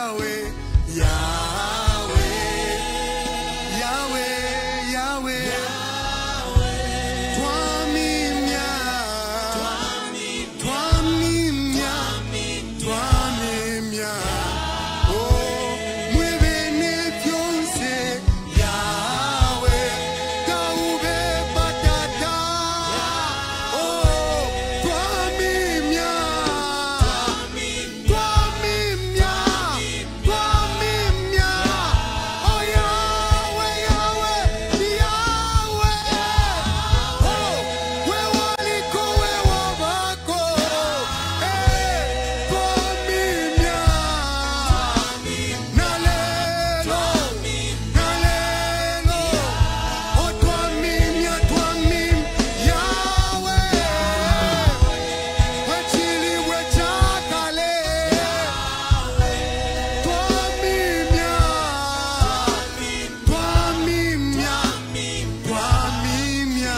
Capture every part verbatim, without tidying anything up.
Yahweh, Yahweh, Yahweh, Yahweh. Twamimya, twamimya, twamimya. Oh, mwebene fyonse, Yahweh, taube batata. Oh, twamimya, twamimya, twamimya. Oh, Yahweh, Yahweh, Yahweh. Oh, we waliko we wabako. Eh, twamimya. Nalelo, nalelo. Oh, twamimya, twamim, Yahweh. Wechili wechakale. Twamimya, twamimya, twamimya.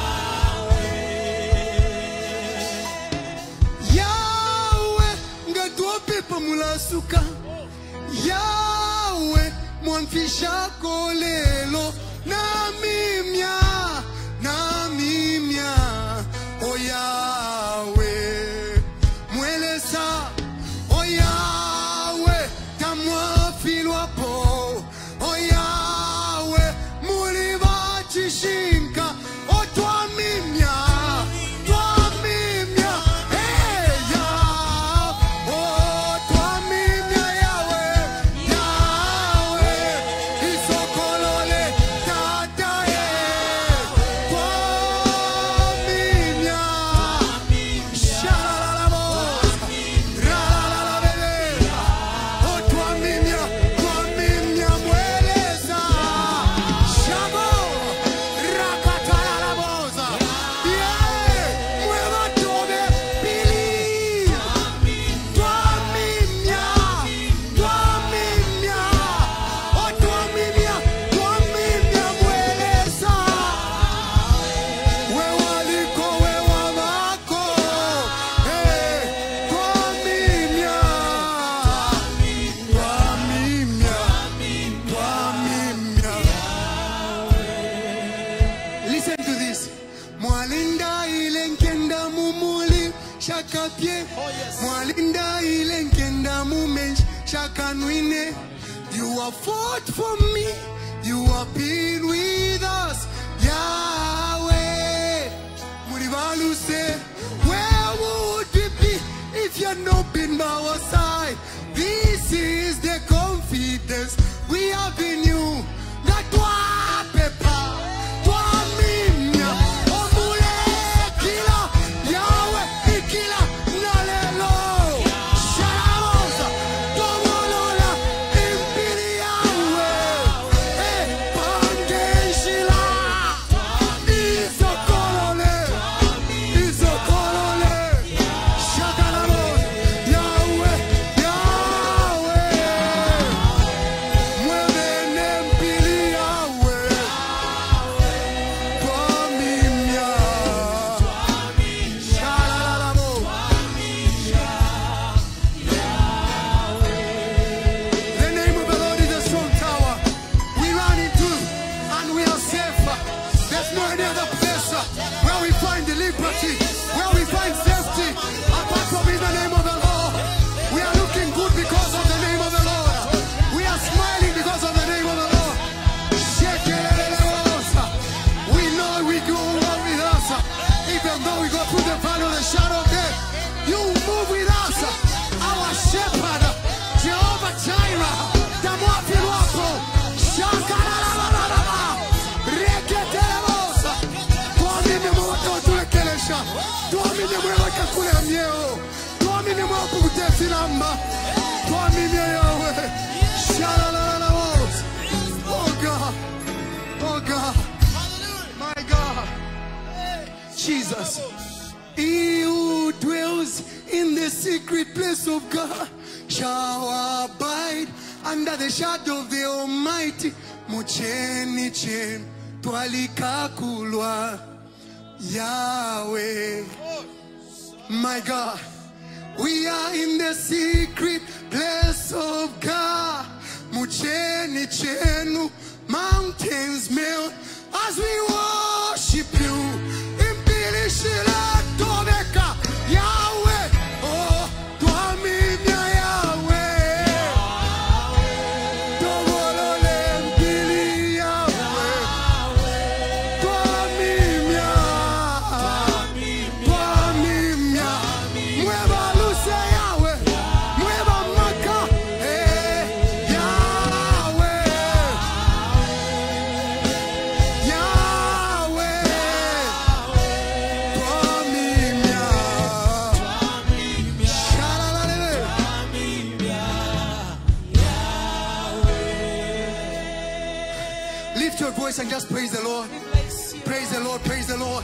Yahweh, ngatwope pamulasuka. Yahweh, mwanfisha kolelo. Namimya, namimya. Oh, Yahweh, mwelesa. Oh, Yahweh, tamwafilwapo. Oh, Yahweh, mulibachishinka. Oh, twamimya, twamimya. Hey, Yah. Oh, twamimya, Yahweh, Yahweh. Isokolole, tata, eh. Twamimya. Shalalalabosa, ralalabele. Oh, twamimya, twamimya, mweleza. Shabo, rakatalalabosa. Yeah, mwebatobe, pili. Twamimya, twamimya. Oh, twamimya, twamimya, mweleza. We waliko we wabako. Eh, twamimya, twamimya, twamimya. Listen to this. Mwalinda ile nkenda mumuli shakapye. Mwalinda ile nkenda mumenj shakanwine. You have fought for me. You have been with us. Yahweh. Muribalu say, where would we be if you had not been by our side? This is the confidence we have in you. That toi, Pepa, toi, Mimia, Omule, Kila, Yahweh, Ikila, Nalelo, Shalamosa, Tomolola, Impiri, Yahweh, eh, Pangeshila, Isokolole, Isokolole, Shakalamos, Yahweh, Yahweh. Muevene mpili Yahweh. Twamimya. Shalalabo. The name of the Lord is a strong tower. We run into and we are safe. There's no any other place where we find liberty, where we find safety, apart from in the name of the Lord. We are looking good because of the name of the Lord. We are smiling because of the name of the Lord. Shekeleleleosa. We know we go well with us. Even though we go through the valley of the shadow of death, you move with us. Our shepherd, Jehovah Jireh, Tamwafi wako. Shakalalalala. Reketelebosa. Twamini mwako tulekelesha. Twamini mwaka kule myeo. Twamini mwako kutesilamba. Twamini Yahweh. Shalalalabosa. Oh God. Oh God. My God. Jesus. He who dwells in the secret place of God shall abide under the shadow of the Almighty. Mucheni chen twalikakulwa Yahweh. My God, we are in the secret place of God. as we worship you. Imbilishile tobeka Yahweh. Oh, twamimya Yahweh. Togolole mbili Yahweh. Twamimya. Twamimya. Mweba luse Yahweh. Mweba maka. Eh, Yahweh. Yahweh. Twamimya. Shalalale. Lift your voice and just praise the Lord. Praise the Lord, praise the Lord.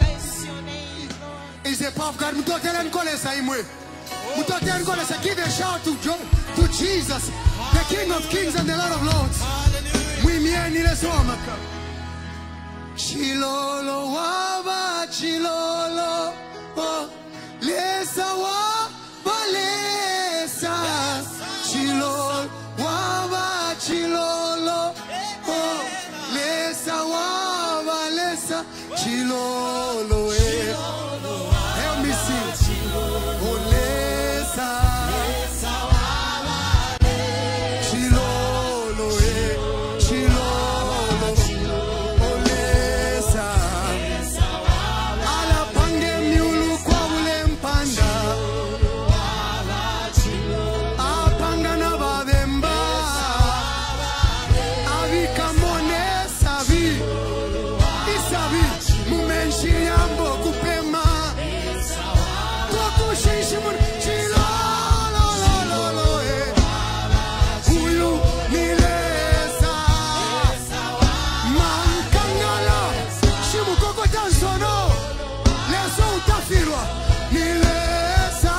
Is a pop God. Mutotele nkolesa imwe. Mutotele nkolesa. Give a shout to Jo- to Jesus, the King of Kings and the Lord of Lords. Mwimie nile soma. Chilolo waba chilolo. Oh, lesa waba lesa. Chilolo waba chilolo. Oh, lesa waba lesa. Chilolo eh. Help me sing. Oh, lesa. Chilolo eh. Chilolo. Oh, lesa. Ala pange miulu kwa ule mpanda. Apanga na babemba. Avika mone savi. Isavi. Mumenshi yambo kupema. Tokushishi mun. Chilolo lo lo lo eh. Huyu ni lesa. Mankangala. Shimu koko tansono. Leso utafirwa. Ni lesa.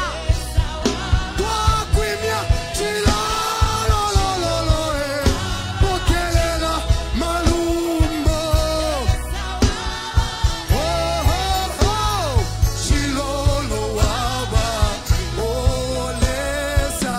Twakwimya. Chilolo lo lo lo eh. Pokelela malumbo. Oh, oh, oh. Chilolo waba. Oh, lesa.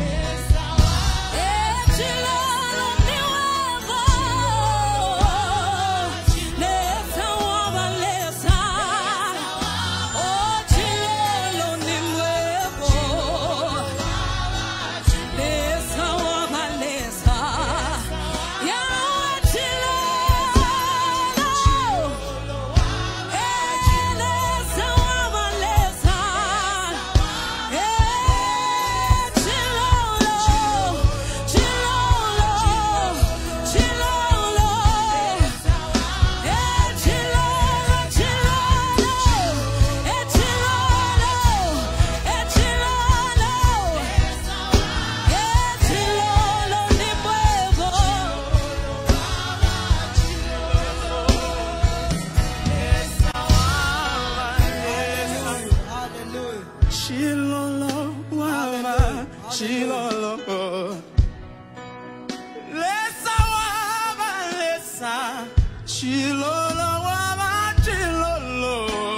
Chilolo waba chilolo. Lesa waba lesa. Chilolo waba chilolo.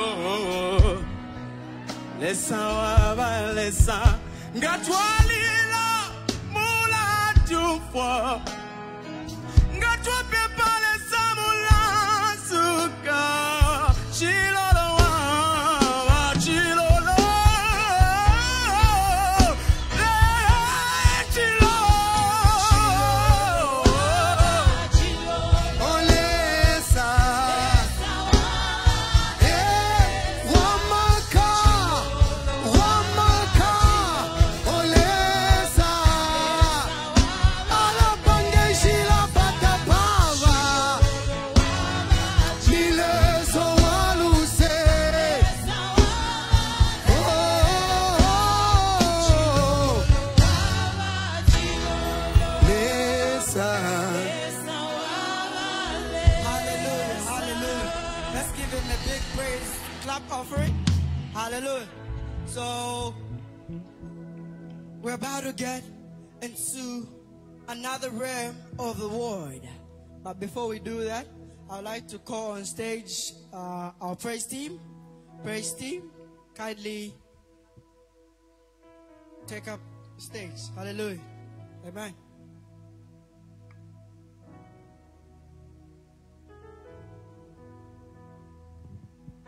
Lesa waba lesa. Ngatwalila mula tufwa. Ngatwa pepa lesa mula suka. Chilolo waba chilolo. Eh, chilolo. Oh, lesa. Eh, wamaka. Wamaka. Oh, lesa. Ala pange shila patapava. Nileso waluse. Oh, oh, oh. Lesa. Hallelujah, hallelujah. Let's give him a big praise clap offering. Hallelujah. So, we're about to get into another realm of the word. But before we do that, I'd like to call on stage uh, our praise team. Praise team, kindly take up stage. Hallelujah. Amen.